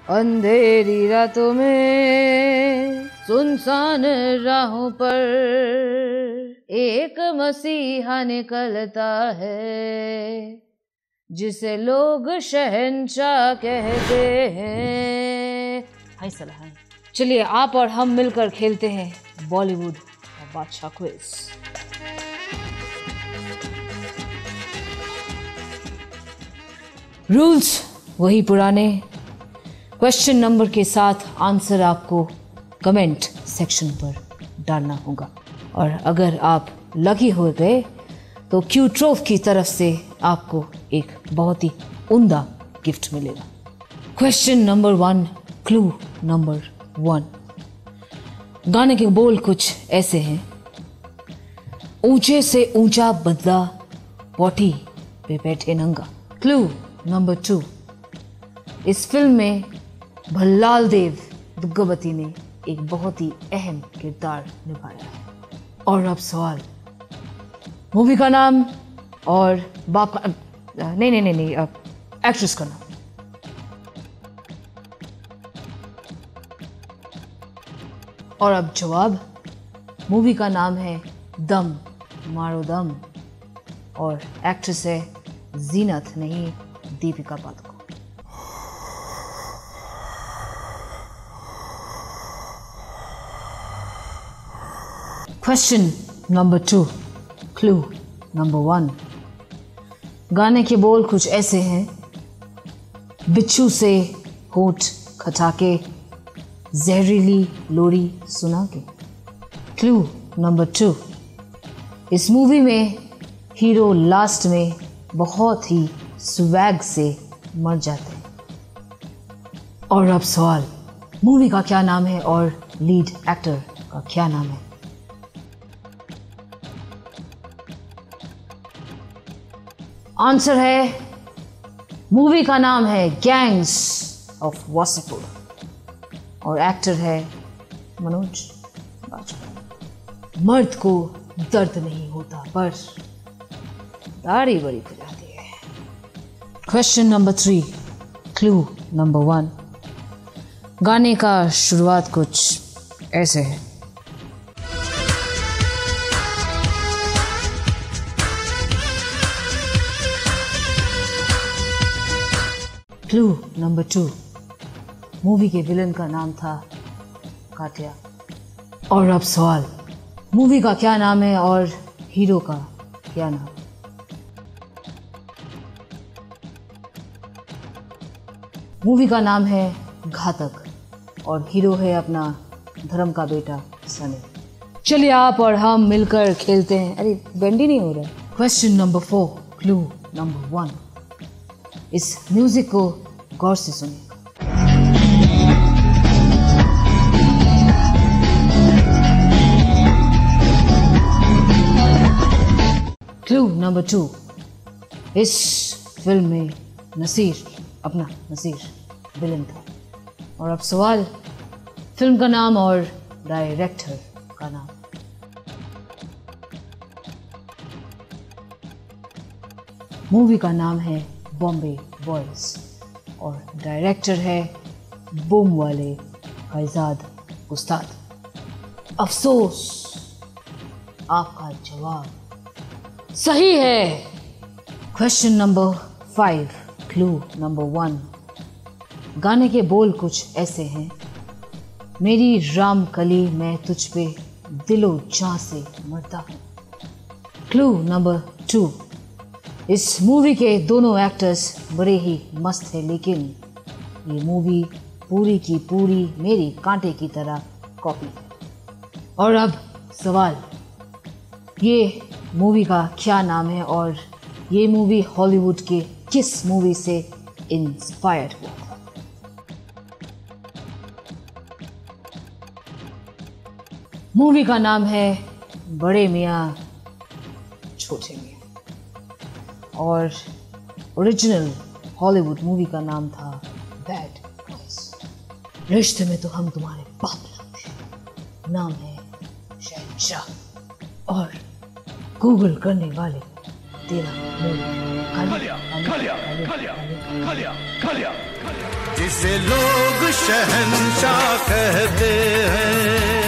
अंधेरी रातों में सुनसान राहों पर एक मसीहा निकलता है, जिसे लोग शहंशाह कहते हैं। हाय सलाह। चलिए आप और हम मिलकर खेलते हैं बॉलीवुड और बादशाह क्विज। रूल्स वही पुराने। क्वेश्चन नंबर के साथ आंसर आपको कमेंट सेक्शन पर डालना होगा, और अगर आप लकी हो गए तो क्यू ट्रोफ की तरफ से आपको एक बहुत ही उम्दा गिफ्ट मिलेगा। Question number 1, clue number 1। गाने के बोल कुछ ऐसे हैं। ऊंचे से ऊंचा बदला, पौटी पे बैठे नंगा। Clue number 2। इस फिल्म में भल्लाल देव दुग्गवती ने एक बहुत ही अहम किरदार निभाया है। और अब सवाल, मूवी का नाम और बाप का नहीं एक्ट्रेस का नाम। और अब जवाब, मूवी का नाम है दम मारो दम, और एक्ट्रेस है जीनत नहीं Deepika Padukone. Question number 2, clue number 1। गाने के बोल कुछ ऐसे हैं। बिच्छू से होठ खटाके, जहरीली लोरी सुना के। Clue number 2। इस मूवी में हीरो लास्ट में बहुत ही स्वैग से मर जाते हैं। और अब सवाल, मूवी का क्या नाम है और लीड एक्टर का क्या नाम है? आंसर है, मूवी का नाम है गैंग्स ऑफ वासेपुर, और एक्टर है मनोज बाजपेयी। मर्द को दर्द नहीं होता, पर दाढ़ी बड़ी खुजाती है। Question number 3, clue number 1। गाने का शुरुआत कुछ ऐसे है। Clue number 2। मूवी के विलन का नाम था काटिया। और अब सवाल, मूवी का क्या नाम है और हीरो का क्या नाम? मूवी का नाम है घातक, और हीरो है अपना धर्म का बेटा सनी। चलिए आप और हम मिलकर खेलते हैं। अरे बेंडी नहीं हो रहा। Question number 4, clue number 1। इस म्यूजिक को गौर से सुनिए। Clue number 2। इस फिल्म में नसीर विलन था। और अब सवाल, फिल्म का नाम और डायरेक्टर का नाम। मूवी का नाम है बॉम्बे बॉयज, और डायरेक्टर है बूम वाले फैजाद उस्ताद। अफसोस, आपका जवाब सही है। Question number 5, clue number 1। गाने के बोल कुछ ऐसे हैं। मेरी राम कली मैं तुझ पे दिलो जान से मरता हूँ। Clue number 2। इस मूवी के दोनों एक्टर्स बड़े ही मस्त हैं, लेकिन ये मूवी पूरी की पूरी मेरी कांटे की तरह कॉपी है। और अब सवाल, ये मूवी का क्या नाम है और ये मूवी हॉलीवुड के किस मूवी से इंस्पायर हुआ था? मूवी का नाम है बड़े मियाँ छोटे मियाँ, और ओरिजिनल हॉलीवुड मूवी का नाम था बैड बॉयज। रिश्ते में तो हम तुम्हारे बाप लगते हैं। नाम है शहंशाह, और गूगल करने वाले तेरा मुंह खा लिया। जिसे लोग शहंशाह कहते हैं।